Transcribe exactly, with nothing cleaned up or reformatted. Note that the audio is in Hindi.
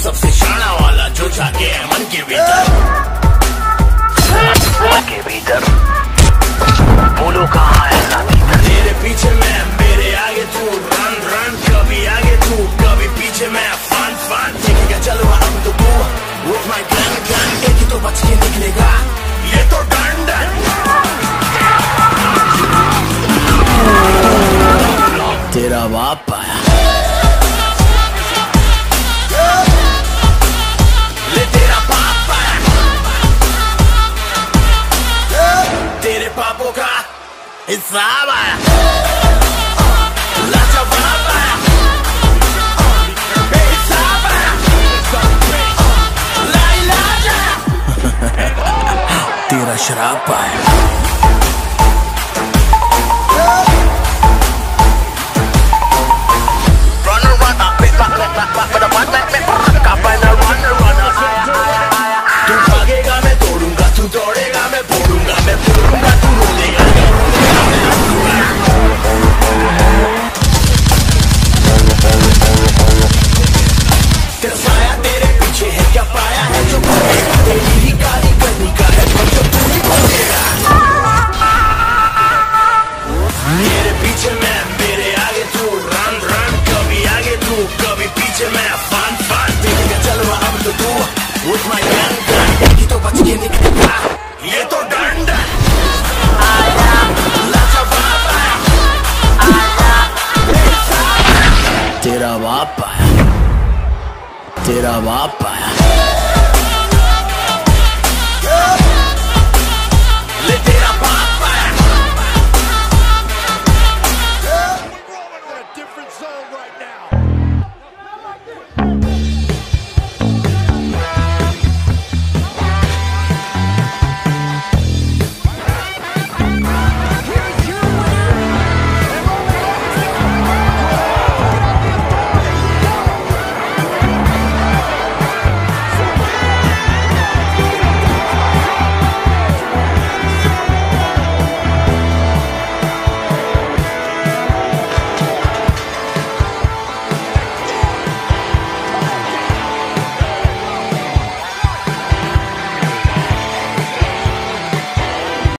सबसे शाना वाला जो जाके है मन के भीतर, मन के भीतर। बोलो कहाँ है साथी? तेरे पीछे मैं, मेरे आगे तू, रन रन, कभी आगे तू कभी पीछे मैं, फन फन। ठीक है चलो अब तो तू with my gun gun, एक ही तो बच के निकलेगा ये तो डन डन। तेरा बाप आया, ले तेरा बाप आया, तेरे पापों का हिसाब आया, लाजवाब आया, बेहिसाब आया, लाइलाज आया, तेरा शराब आया। तू भागेगा मैं तोड़ूंगा, तू दौड़ेगा मैं फोड़ूंगा, मैं फोड़ूंगा तू रोलेगा, तेरा साया तेरे पीछे है क्या पाया है जो भागेगा, तेरी ही काली करनी का है पर जो तू ही भागेगा। तेरे पीछे मैं, मेरे आगे तू, रन रन, कभी आगे तू कभी पीछे मैं, फन फन। देखेगा चलो अब तो तू with my gun gun, एक ही तो बच के निकलेगा ये तो डन डन। आया लाजवाब आया, आया बेहिसाब आया, तेरा बाप आया, तेरा बाप आया।